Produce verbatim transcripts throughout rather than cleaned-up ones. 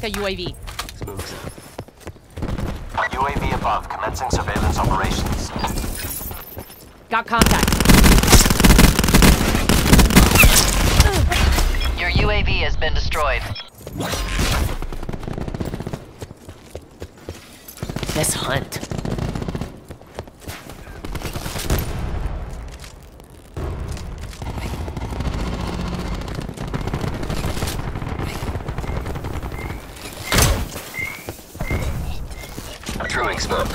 a U A V. U A V above, commencing surveillance operations. Got contact. Your U A V has been destroyed. Let's hunt. Throwing smoke.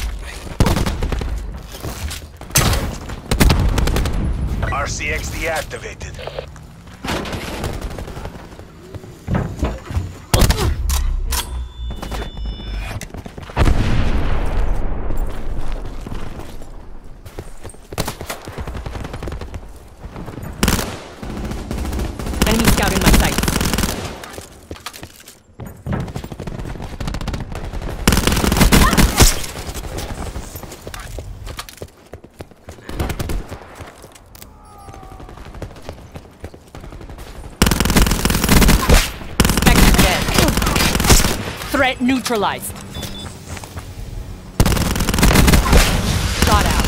R C X deactivated. Enemy scouting my sight. Spectre dead. Threat neutralized. Shot out.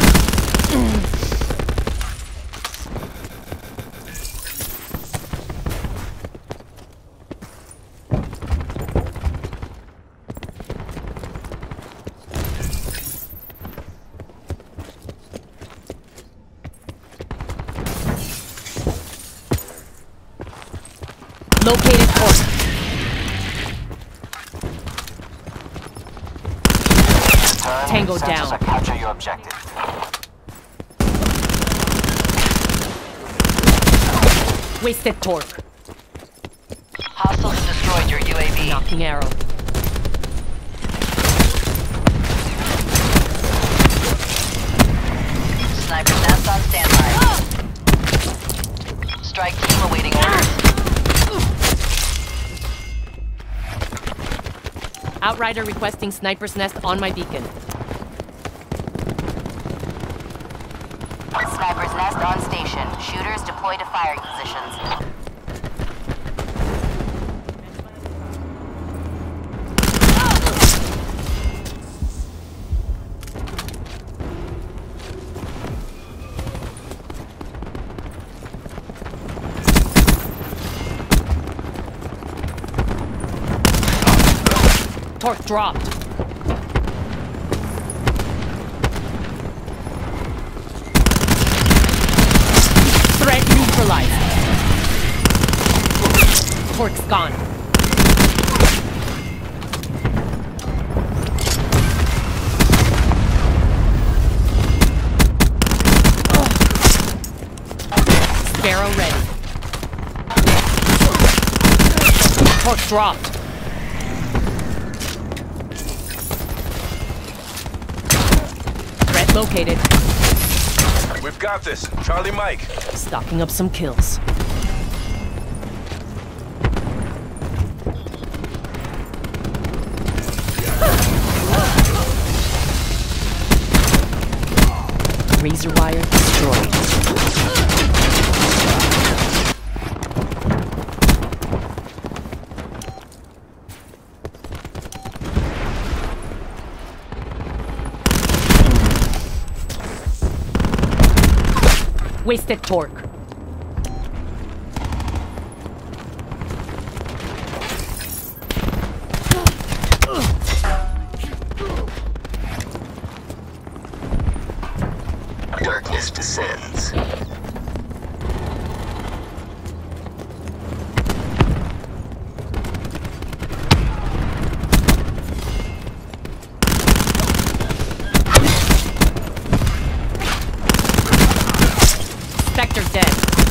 Located port. Tango down. Capture your objective. Wasted torque. Hostiles have destroyed your U A V. Knocking arrow. Sniper's nest on standby. Strike team awaiting orders. Outrider requesting sniper's nest on my beacon. Sniper's nest on station. Shooters deploy to firing positions. Torque dropped. Threat neutralized. Torque's gone. Sparrow ready. Torque dropped. Threat located. We've got this. Charlie Mike. Stocking up some kills. Razor wire destroyed. Wasted torque. Darkness descends. Spectre dead.